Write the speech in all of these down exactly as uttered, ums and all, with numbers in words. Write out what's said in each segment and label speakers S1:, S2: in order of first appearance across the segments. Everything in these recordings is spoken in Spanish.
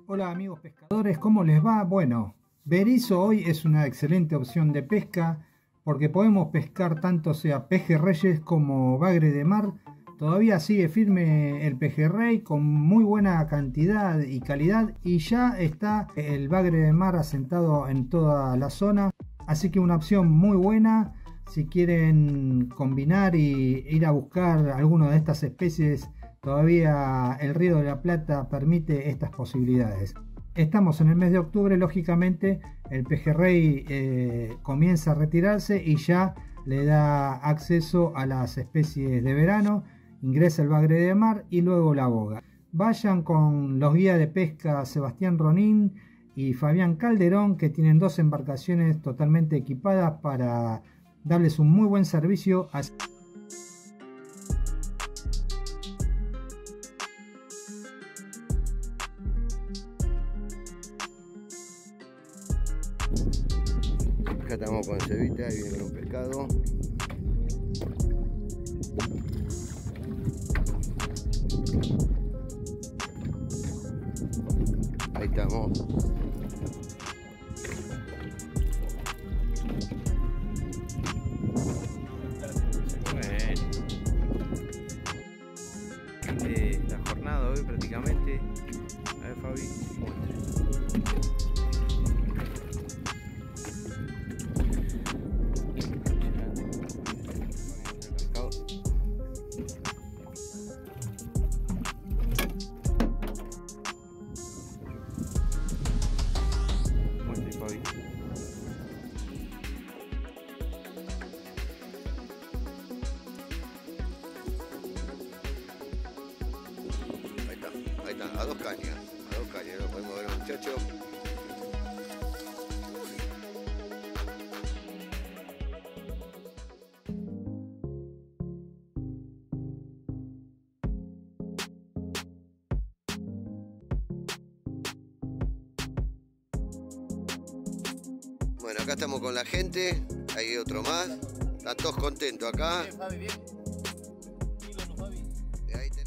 S1: Hola amigos pescadores, ¿cómo les va? Bueno, Berisso hoy es una excelente opción de pesca porque podemos pescar tanto sea pejerreyes como bagre de mar. Todavía sigue firme el pejerrey con muy buena cantidad y calidad y ya está el bagre de mar asentado en toda la zona. Así que una opción muy buena si quieren combinar y ir a buscar alguna de estas especies. Todavía el Río de la Plata permite estas posibilidades. Estamos en el mes de octubre, lógicamente el pejerrey eh, comienza a retirarse y ya le da acceso a las especies de verano. Ingresa el bagre de mar y luego la boga. Vayan con los guías de pesca Sebastián Ronin y Fabián Calderón, que tienen dos embarcaciones totalmente equipadas para darles un muy buen servicio.
S2: Acá estamos con Cevita, ahí viene con un pescado. Ahí estamos.
S3: Bueno. Eh, la jornada hoy prácticamente. A ver, Fabi.
S2: Ahí está, a dos cañas, a dos cañas, lo podemos ver, muchachos. Bueno, acá estamos con la gente, hay otro más, están todos contentos acá.
S4: Bien, Fabi, bien.
S2: Ahí tenés.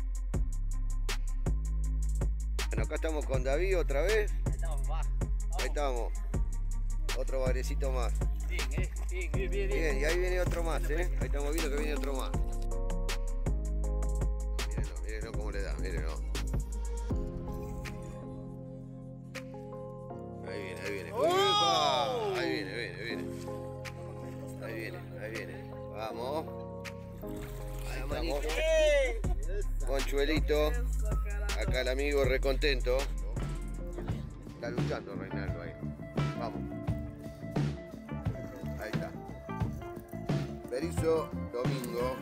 S2: Bueno, acá estamos con David otra vez.
S4: Ahí estamos, va.
S2: Ahí estamos. Otro bagrecito más.
S4: Bien, eh. Bien, bien, bien,
S2: Bien, y ahí viene otro más, ¿eh? Ahí estamos viendo que viene otro más. Mírenlo, mírenlo cómo le da, mírenlo. Ahí viene, ahí viene. ¡Oh! Ahí viene, viene, viene. Ahí viene, ahí viene. Vamos. Ahí estamos. Conchuelito. Acá el amigo recontento. Está luchando Reinaldo ahí. Vamos. Ahí está. Berisso Domingo.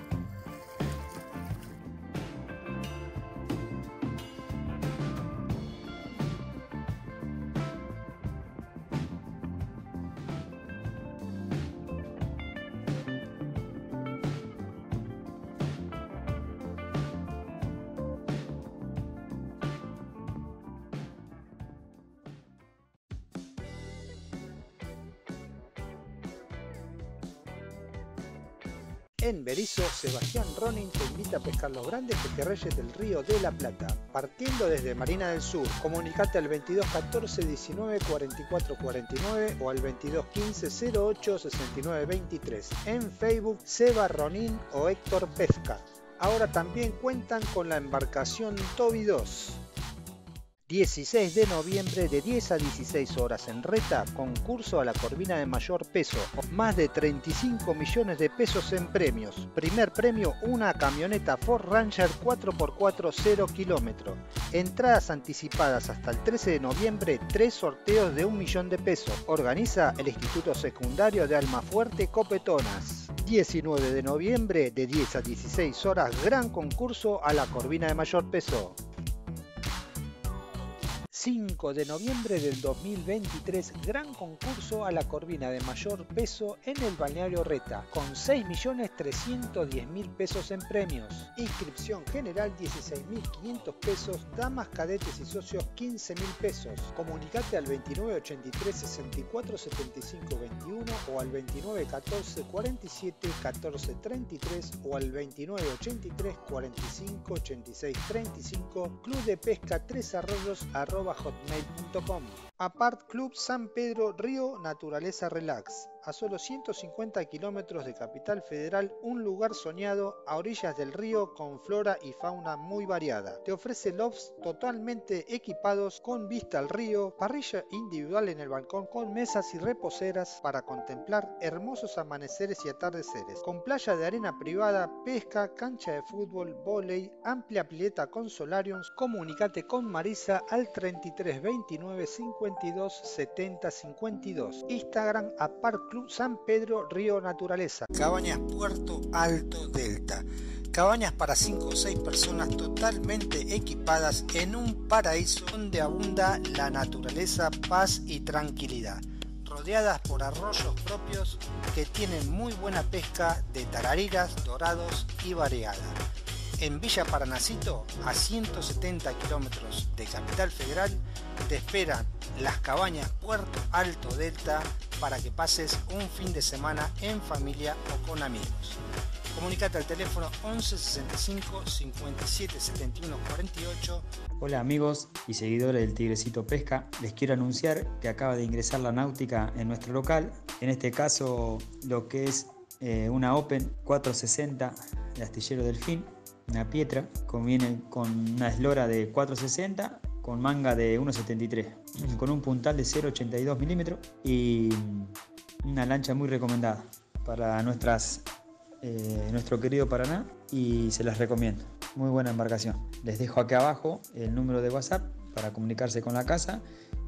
S5: En Berisso, Sebastián Ronin te invita a pescar los grandes pejerreyes del Río de la Plata. Partiendo desde Marina del Sur, comunicate al veintidós catorce diecinueve cuarenta y cuatro cuarenta y nueve o al veintidós quince cero ocho sesenta y nueve veintitrés. En Facebook, Seba Ronin o Héctor Pesca. Ahora también cuentan con la embarcación Toby dos. dieciséis de noviembre de diez a dieciséis horas en Reta, concurso a la corvina de mayor peso, más de treinta y cinco millones de pesos en premios. Primer premio, una camioneta Ford Ranger cuatro por cuatro cero kilómetros. Entradas anticipadas hasta el trece de noviembre, tres sorteos de un millón de pesos. Organiza el Instituto Secundario de Almafuerte Copetonas. diecinueve de noviembre de diez a dieciséis horas, gran concurso a la corvina de mayor peso. cinco de noviembre del dos mil veintitrés, gran concurso a la corvina de mayor peso en el balneario Reta, con seis millones trescientos diez mil pesos en premios. Inscripción general dieciséis mil quinientos pesos, damas, cadetes y socios quince mil pesos. Comunicate al veintinueve ochenta y tres sesenta y cuatro setenta y cinco veintiuno o al veintinueve catorce cuarenta y siete catorce treinta y tres o al veintinueve ochenta y tres cuarenta y cinco ochenta y seis treinta y cinco. Club de Pesca Tres Arroyos arroba arroba hotmail punto com. Apart Club San Pedro Río Naturaleza Relax. A solo ciento cincuenta kilómetros de Capital Federal, un lugar soñado a orillas del río con flora y fauna muy variada. Te ofrece lofts totalmente equipados con vista al río, parrilla individual en el balcón con mesas y reposeras para contemplar hermosos amaneceres y atardeceres. Con playa de arena privada, pesca, cancha de fútbol, vóley, amplia pileta con solariums. Comunicate con Marisa al treinta y tres veintinueve cincuenta y dos setenta cincuenta y dos. Instagram Apart Club San Pedro Río Naturaleza. Cabañas Puerto Alto Delta. Cabañas para cinco o seis personas totalmente equipadas en un paraíso donde abunda la naturaleza, paz y tranquilidad. Rodeadas por arroyos propios que tienen muy buena pesca de tarariras, dorados y variada. En Villa Paranacito, a ciento setenta kilómetros de Capital Federal, te esperan las cabañas Puerto Alto Delta para que pases un fin de semana en familia o con amigos. Comunicate al teléfono once sesenta y cinco cincuenta y siete setenta y uno cuarenta y ocho.
S6: Hola amigos y seguidores del Tigrecito Pesca, les quiero anunciar que acaba de ingresar la náutica en nuestro local, en este caso lo que es eh, una Open cuatrocientos sesenta de Astillero Delfín, una Pietra, conviene con una eslora de cuatrocientos sesenta con manga de uno setenta y tres, con un puntal de cero coma ochenta y dos milímetros y una lancha muy recomendada para nuestras, eh, nuestro querido Paraná, y se las recomiendo. Muy buena embarcación. Les dejo aquí abajo el número de WhatsApp para comunicarse con la casa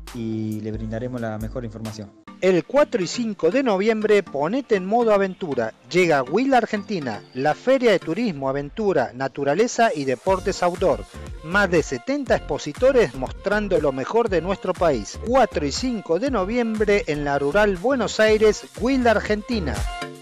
S6: y le brindaremos la mejor información.
S5: El cuatro y cinco de noviembre ponete en modo aventura. Llega a Will Argentina, la feria de turismo, aventura, naturaleza y deportes outdoor. Más de setenta expositores mostrando lo mejor de nuestro país. cuatro y cinco de noviembre en la rural Buenos Aires, Will Argentina.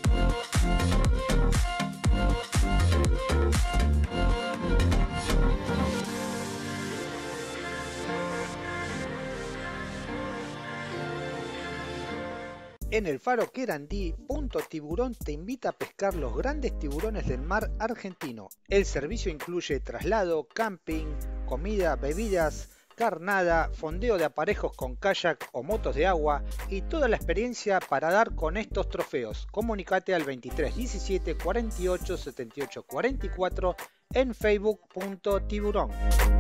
S5: En el Faro Querandí, Punto Tiburón te invita a pescar los grandes tiburones del mar argentino. El servicio incluye traslado, camping, comida, bebidas, carnada, fondeo de aparejos con kayak o motos de agua y toda la experiencia para dar con estos trofeos. Comunicate al veintitrés diecisiete cuarenta y ocho setenta y ocho cuarenta y cuatro en Facebook Punto Tiburón.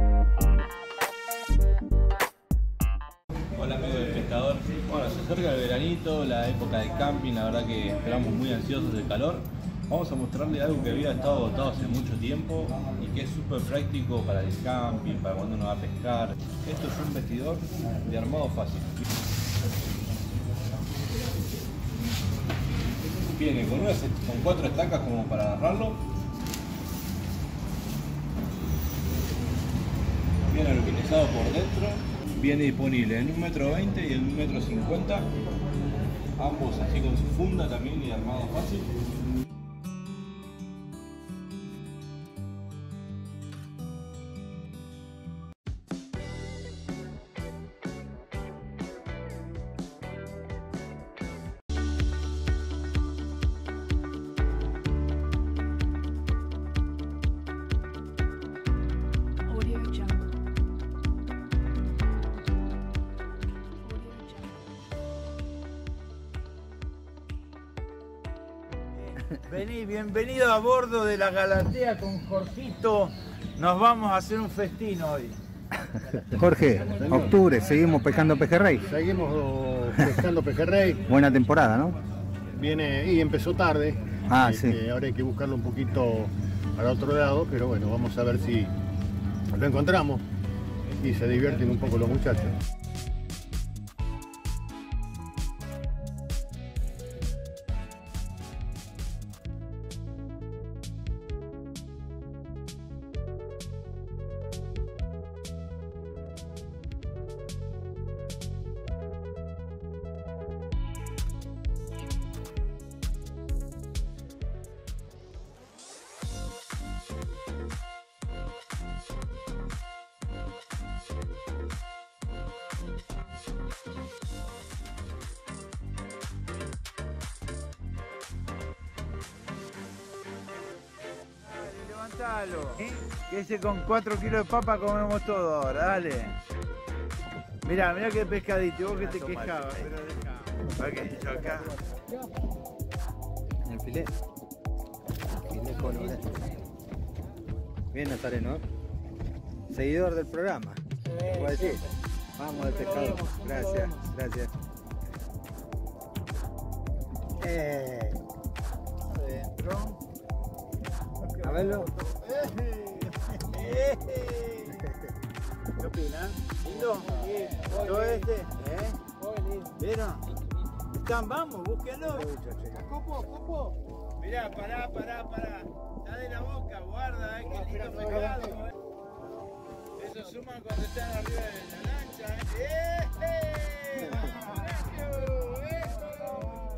S7: Hola amigos del pescador. Bueno, se acerca el veranito, la época de camping, la verdad que esperamos muy ansiosos del calor. Vamos a mostrarle algo que había estado agotado hace mucho tiempo y que es súper práctico para el camping, para cuando uno va a pescar. Esto es un vestidor de armado fácil. Viene con, unas, con cuatro estacas como para agarrarlo. Viene alupinizado por dentro. Viene disponible en un metro veinte y en un metro cincuenta, ambos así con su funda también y armado fácil.
S8: Vení, bienvenido a bordo de la Galatea con Jorgito. Nos vamos a hacer un festín hoy.
S1: Jorge, octubre, seguimos pescando pejerrey.
S9: Seguimos pescando pejerrey.
S1: Buena temporada, ¿no?
S9: Viene y empezó tarde.
S1: Ah,
S9: este,
S1: sí.
S9: Ahora hay que buscarlo un poquito al otro lado, pero bueno, vamos a ver si lo encontramos y se divierten un poco los muchachos.
S8: Levantalo, ¿eh? Que ese con cuatro kilos de papa comemos todo ahora, dale. Mirá, mirá qué pescadito, vos que te quejabas, pero dejá. A ver qué hizo acá.
S6: El filé. Filé con bien, Nazareno. Seguidor del programa. ¿Puedo decir? Vamos al pescado. Gracias, gracias. Eh.
S8: Adentro.
S6: A verlo.
S8: ¿Qué opinan? ¿Lindo? ¿Todo este? ¿Eh? ¿Vieron? Están, vamos, búsquenlo. Copo, copo. Mirá, pará, pará, pará. Está de la boca, guarda, eh, qué lindo pescado, eh. Eso suman cuando están arriba de la lancha, eh. ¡Eh! ¡Vamos, eso!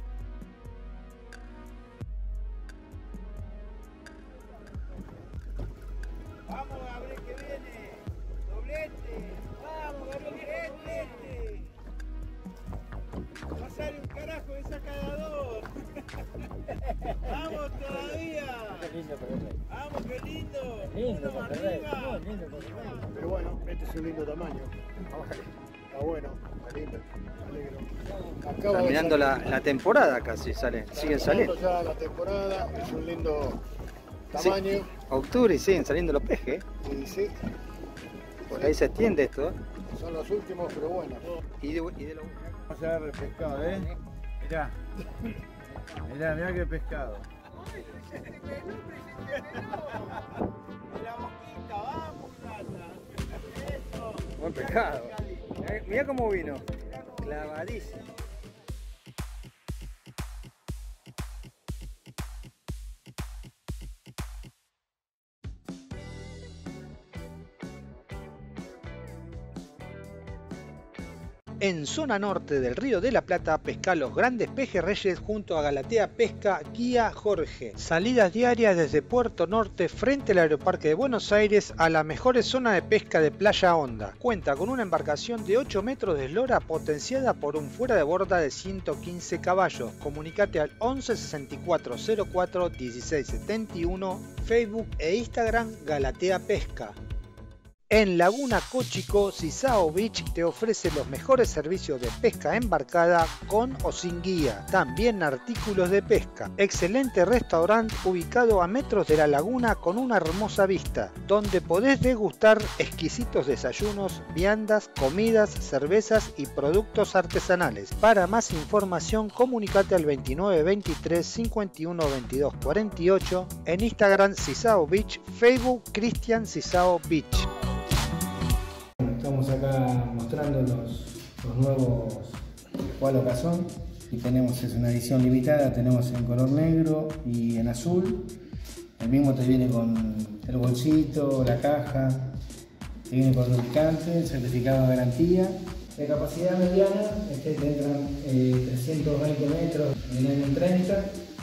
S8: Vamos, Gabriel, que viene. Doblete. Vamos, Gabriel, doblete. Va a salir un carajo de sacador. Vamos todavía.
S4: Qué lindo, pero
S8: Vamos, qué lindo.
S4: lindo,
S8: Uno
S4: Monterrey.
S8: arriba.
S4: No, lindo, Monterrey.
S9: Pero bueno, este es un lindo tamaño. Está bueno, está lindo, me alegro. Acaba de
S6: Terminando la,
S9: salir.
S6: la temporada casi salen, siguen saliendo.
S9: Ya la temporada, es un lindo tamaño.
S6: Sí, octubre y siguen saliendo los pejes.
S9: Y sí,
S6: Por ahí se extiende esto. ¿eh?
S9: son los últimos, pero bueno.
S6: Y de, y de lo...
S8: Vamos a ver el pescado, ¿eh? Mirá. Mirá, mirá qué pescado. La boquita, vamos, Tata. Eso.
S6: Buen pescado. Eh, Mirá cómo vino. Clavadísimo.
S5: En zona norte del Río de la Plata, pesca los grandes pejerreyes junto a Galatea Pesca Guía Jorge. Salidas diarias desde Puerto Norte frente al Aeroparque de Buenos Aires a la mejor zona de pesca de Playa Honda. Cuenta con una embarcación de ocho metros de eslora potenciada por un fuera de borda de ciento quince caballos. Comunicate al once sesenta y cuatro cero cuatro dieciséis setenta y uno, Facebook e Instagram Galatea Pesca. En Laguna Cochico, Sisao Beach te ofrece los mejores servicios de pesca embarcada con o sin guía. También artículos de pesca. Excelente restaurante ubicado a metros de la laguna con una hermosa vista, donde podés degustar exquisitos desayunos, viandas, comidas, cervezas y productos artesanales. Para más información, comunicate al veintinueve veintitrés cincuenta y uno veintidós cuarenta y ocho, en Instagram Sisao Beach, Facebook Cristian Sisao Beach.
S10: Estamos acá mostrando los, los nuevos Palo Cazón y tenemos, es una edición limitada, tenemos en color negro y en azul. El mismo te viene con el bolsito, la caja, te viene con lubricante, certificado de garantía. De capacidad mediana, este te entran eh, trescientos veinte metros en el año treinta.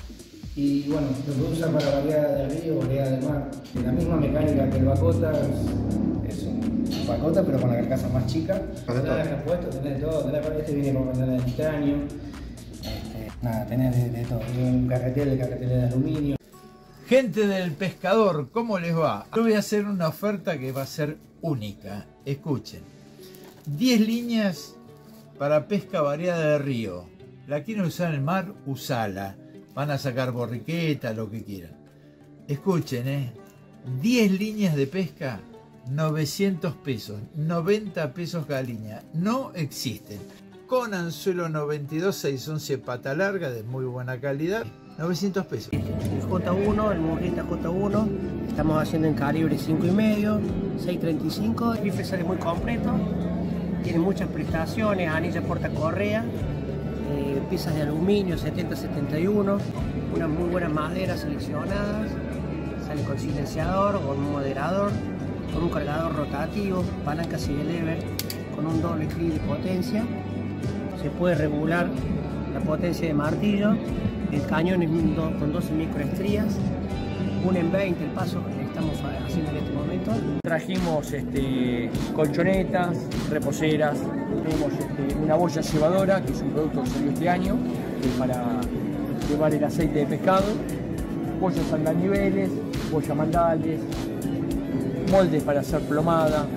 S10: Y bueno, lo que usa para variada de río, variada de mar. De la misma mecánica que el Bacota, es, es un Bacota pero con la carcasa más chica. Tenés repuesto, tenés todo, tenés, este viene con ventana de titanio. Este, nada, tenés de, de todo, un carretel, de carretel de aluminio.
S8: Gente del pescador, ¿cómo les va? Yo voy a hacer una oferta que va a ser única. Escuchen. diez líneas para pesca variada de río. ¿La quieren usar en el mar? Usala. Van a sacar borriqueta, lo que quieran. Escuchen, ¿eh? diez líneas de pesca, novecientos pesos. noventa pesos cada línea. No existen. Con anzuelo noventa y dos, seis once pata larga, de muy buena calidad. novecientos pesos.
S11: El J uno, el Murrieta J uno, estamos haciendo en calibre cinco y medio, seis treinta y cinco. El rifle sale muy completo, tiene muchas prestaciones, anilla portacorrea, eh, piezas de aluminio setenta setenta y uno, unas muy buenas maderas seleccionadas, sale con silenciador, con un moderador, con un cargador rotativo, palanca single lever, con un doble clic de potencia, se puede regular la potencia de martillo. El cañón es un do, con doce microestrías, uno en veinte el paso que estamos haciendo en este momento. Trajimos este, colchonetas, reposeras, tenemos este, una boya cebadora, que es un producto que salió este año, que es para llevar el aceite de pescado, bollas andaniveles, boya mandales, moldes para hacer plomada,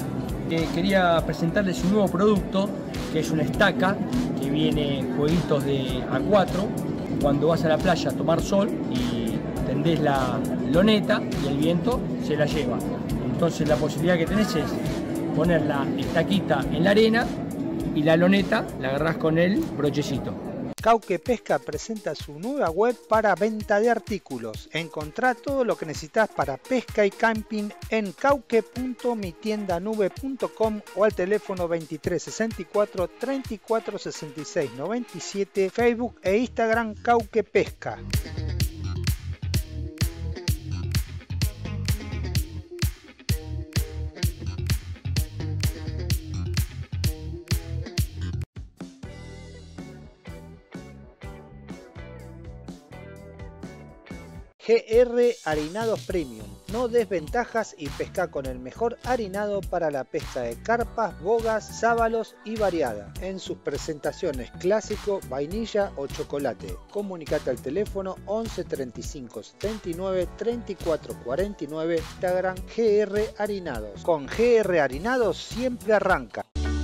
S12: Eh, quería presentarles un nuevo producto, que es una estaca, que viene jueguitos de A cuatro. Cuando vas a la playa a tomar sol y tendés la loneta y el viento se la lleva. Entonces la posibilidad que tenés es poner la estaquita en la arena y la loneta la agarrás con el brochecito.
S5: Cauque Pesca presenta su nueva web para venta de artículos. Encontrá todo lo que necesitas para pesca y camping en cauque punto mi tienda nube punto com o al teléfono veintitrés sesenta y cuatro treinta y cuatro sesenta y seis noventa y siete, Facebook e Instagram Cauque Pesca. G R Harinados Premium. No des ventajas y pesca con el mejor harinado para la pesca de carpas, bogas, sábalos y variada. En sus presentaciones clásico, vainilla o chocolate. Comunicate al teléfono once treinta y cinco setenta y nueve treinta y cuatro cuarenta y nueve. Instagram G R Harinados. Con G R Harinados siempre arranca.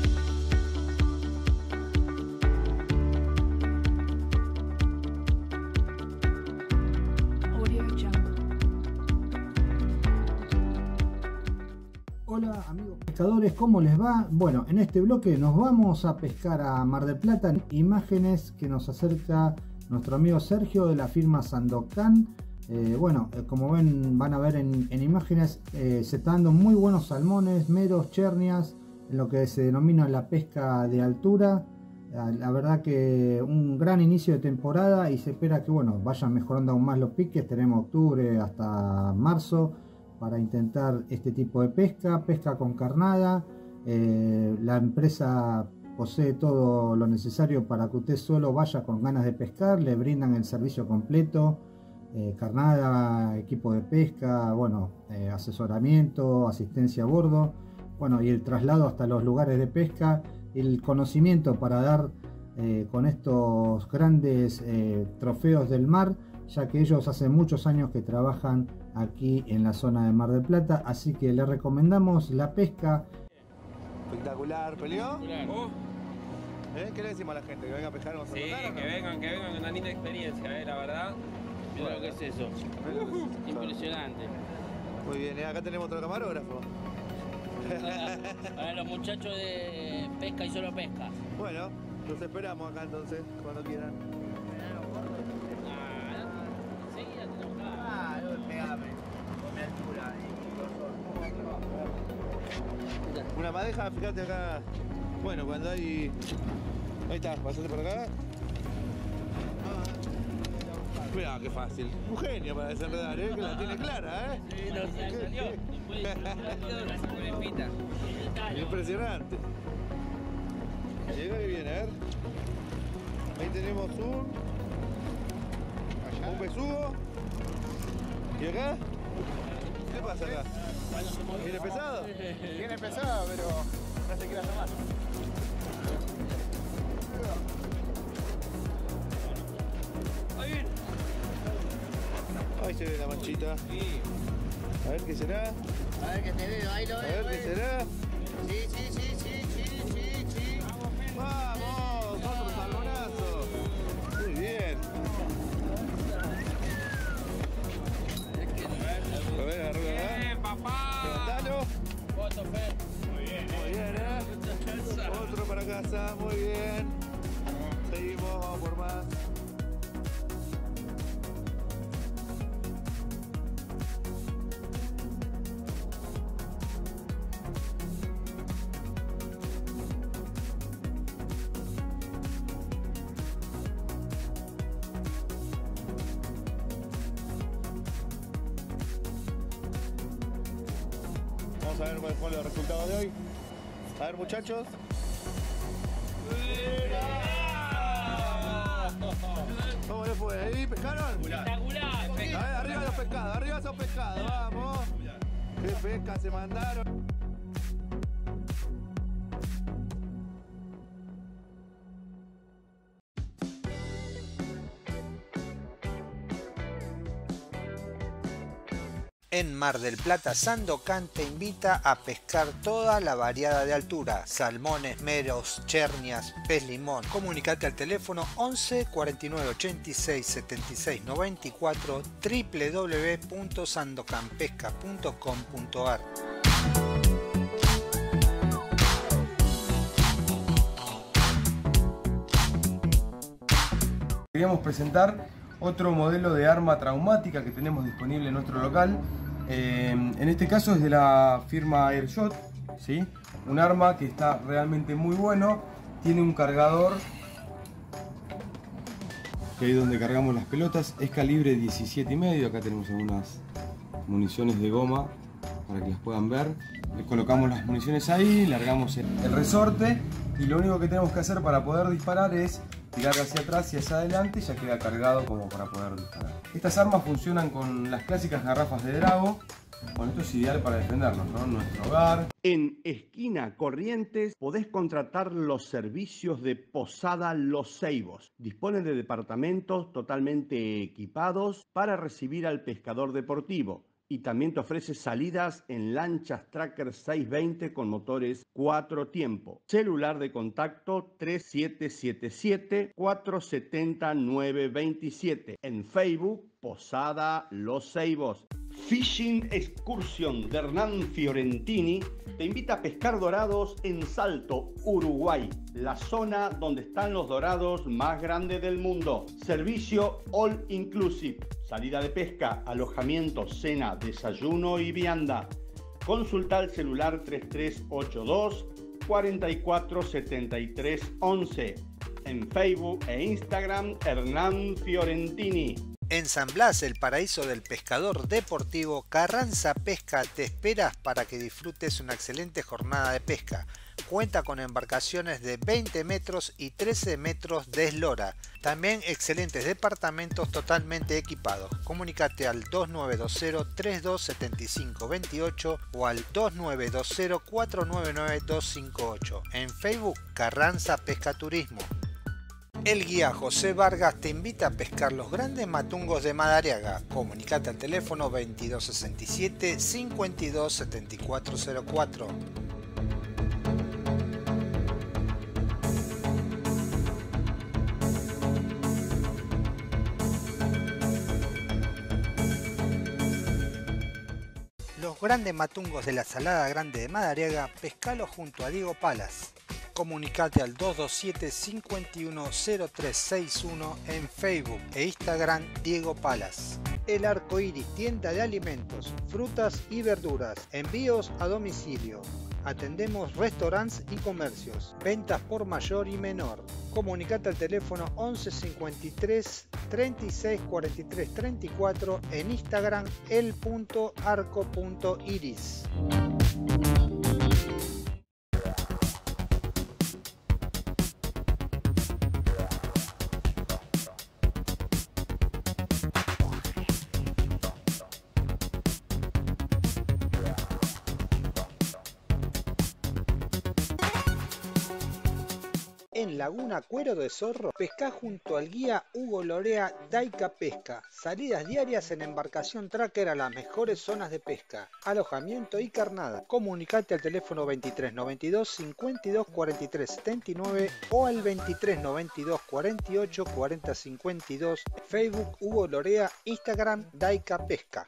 S1: Hola amigos pescadores, ¿cómo les va? Bueno, en este bloque nos vamos a pescar a Mar del Plata. Imágenes que nos acerca nuestro amigo Sergio de la firma Sandokan. Eh, bueno, eh, como ven, van a ver en, en imágenes, eh, se están dando muy buenos salmones, meros, chernias, en lo que se denomina la pesca de altura. La, la verdad que un gran inicio de temporada y se espera que bueno, vayan mejorando aún más los piques. Tenemos octubre hasta marzo para intentar este tipo de pesca, pesca con carnada. Eh, la empresa posee todo lo necesario para que usted solo vaya con ganas de pescar, le brindan el servicio completo, eh, carnada, equipo de pesca, bueno, eh, asesoramiento, asistencia a bordo, bueno, y el traslado hasta los lugares de pesca, el conocimiento para dar eh, con estos grandes eh, trofeos del mar, ya que ellos hace muchos años que trabajan aquí en la zona de Mar del Plata, así que les recomendamos la pesca.
S13: Espectacular, ¿peleó? ¿Eh? ¿Qué le decimos a la gente? ¿Que venga a pescar? ¿Vamos a
S14: sí,
S13: tocar,
S14: que
S13: no?
S14: vengan, que vengan, una linda experiencia, ¿eh? La verdad. Mira lo que es eso. Uh-huh. Impresionante.
S13: Muy bien, ¿eh? Acá tenemos otro camarógrafo.
S15: Para los muchachos de pesca y solo pesca.
S13: Bueno, los esperamos acá entonces, cuando quieran. Una madeja, fíjate acá. Bueno, cuando hay. Ahí está, pasate por acá. Mirá, qué fácil. Un genio para desenredar, ¿eh? Que la tiene clara, ¿eh?
S15: Sí, no sé, salió.
S13: Impresionante. Llega que viene, a ver. Ahí tenemos un. Un besugo. ¿Y acá? ¿Qué pasa acá? ¿Viene pesado?
S16: Viene pesado, pero no se quiere tomar.
S13: Ahí viene. Ahí se ve la manchita. A ver qué será.
S15: A ver qué te veo, ahí lo veo.
S13: A ver qué será.
S15: Sí, sí, sí, sí, sí, sí, sí.
S13: ¡Vamos! ¡Otro salmonazo! Muy bien. A ver, arriba acá.
S14: ¡Bien, papá!
S13: Levantalo.
S15: Foto, Fer.
S14: Muy bien,
S13: Muy bien, ¿eh? Otro para casa, muy bien. Seguimos, vamos por más. Vamos a ver cuáles fueron los resultados de hoy. A ver, muchachos. ¿Cómo le fue? ¿Ahí pescaron?
S15: Espectacular.
S13: A ver, arriba los pescados, arriba esos pescados, vamos. ¿Qué pesca se mandaron?
S5: En Mar del Plata, Sandokan te invita a pescar toda la variada de altura: salmones, meros, chernias, pez limón. Comunicate al teléfono once cuarenta y nueve ochenta y seis setenta y seis noventa y cuatro w w w punto sandokan pesca punto com punto a r.
S17: Queríamos presentar otro modelo de arma traumática que tenemos disponible en nuestro local. Eh, en este caso es de la firma Airshot, ¿sí? Un arma que está realmente muy bueno. Tiene un cargador, que ahí es donde cargamos las pelotas. Es calibre diecisiete y medio. Acá tenemos algunas municiones de goma para que las puedan ver. Le colocamos las municiones ahí, largamos el, el resorte y lo único que tenemos que hacer para poder disparar es tirar hacia atrás y hacia adelante y ya queda cargado como para poder disparar. Estas armas funcionan con las clásicas garrafas de Drago. Bueno, esto es ideal para defendernos, ¿no? En nuestro hogar.
S18: En Esquina Corrientes podés contratar los servicios de Posada Los Ceibos. Disponen de departamentos totalmente equipados para recibir al pescador deportivo. Y también te ofrece salidas en lanchas Tracker seiscientos veinte con motores cuatro tiempo. Celular de contacto tres siete siete siete cuatro siete cero nueve dos siete. En Facebook, Posada Los Ceibos. Fishing Excursion de Hernán Fiorentini te invita a pescar dorados en Salto, Uruguay, la zona donde están los dorados más grandes del mundo. Servicio all inclusive, salida de pesca, alojamiento, cena, desayuno y vianda. Consulta al celular tres tres ocho dos cuatro cuatro siete tres once. En Facebook e Instagram, Hernán Fiorentini.
S5: En San Blas, el paraíso del pescador deportivo, Carranza Pesca te espera para que disfrutes una excelente jornada de pesca. Cuenta con embarcaciones de veinte metros y trece metros de eslora. También excelentes departamentos totalmente equipados. Comunícate al dos nueve dos cero tres dos siete cinco dos ocho o al dos nueve dos cero cuatro nueve nueve dos cinco ocho. En Facebook, Carranza Pesca Turismo. El guía José Vargas te invita a pescar los grandes matungos de Madariaga. Comunicate al teléfono veintidós sesenta y siete cincuenta y dos setenta y cuatro cero cuatro. Los grandes matungos de la Salada Grande de Madariaga, pescalo junto a Diego Palas. Comunicate al dos dos siete cinco uno cero tres seis uno en Facebook e Instagram Diego Palas. El Arco Iris, tienda de alimentos, frutas y verduras, envíos a domicilio. Atendemos restaurantes y comercios, ventas por mayor y menor. Comunicate al teléfono once cincuenta y tres treinta y seis cuarenta y tres treinta y cuatro en Instagram el punto arco punto iris. En Laguna Cuero de Zorro, pesca junto al guía Hugo Lorea Daica Pesca. Salidas diarias en embarcación Tracker a las mejores zonas de pesca, alojamiento y carnada. Comunicate al teléfono veintitrés noventa y dos cincuenta y dos cuarenta y tres setenta y nueve o al veintitrés noventa y dos cuarenta y ocho cuarenta cincuenta y dos. Facebook Hugo Lorea, Instagram Daica Pesca.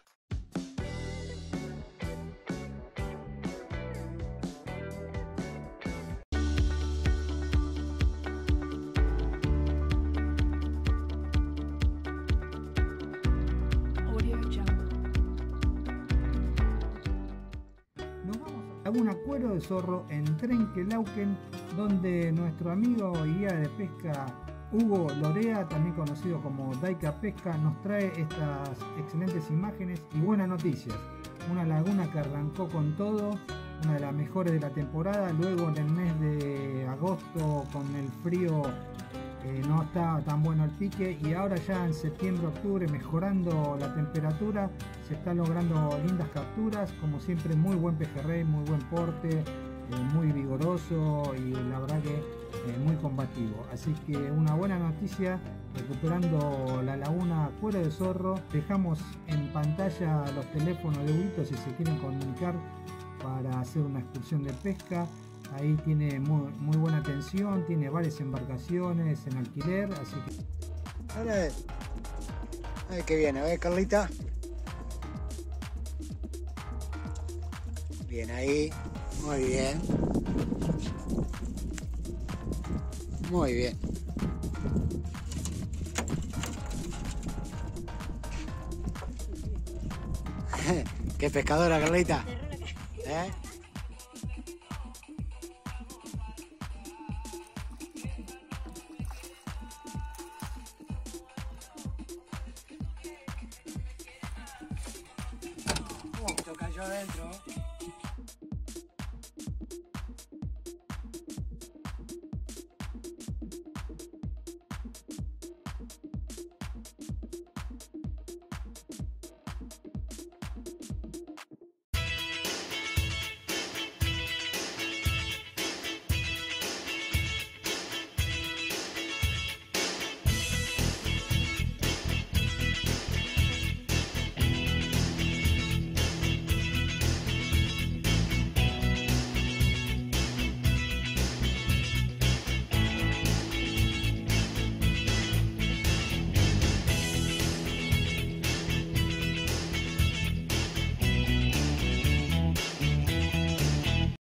S1: Laguna Cuero de Zorro en Trenquelauquen, donde nuestro amigo y guía de pesca Hugo Lorea, también conocido como Daica Pesca, nos trae estas excelentes imágenes y buenas noticias. Una laguna que arrancó con todo, una de las mejores de la temporada. Luego en el mes de agosto, con el frío, eh, no estaba tan bueno el pique, y ahora ya en septiembre, octubre, mejorando la temperatura, se están logrando lindas capturas. Como siempre, muy buen pejerrey, muy buen porte, eh, muy vigoroso y la verdad que eh, muy combativo. Así que una buena noticia, recuperando la laguna Cuero afuera del Zorro. Dejamos en pantalla los teléfonos de Huguito si se quieren comunicar para hacer una excursión de pesca. Ahí tiene muy, muy buena atención, tiene varias embarcaciones en alquiler, así que...
S5: A ver, a ver qué viene, a ver Carlita. Bien ahí, muy bien. Muy bien. ¿Qué pescadora, Carlita? ¿Eh? Oh, cayó adentro.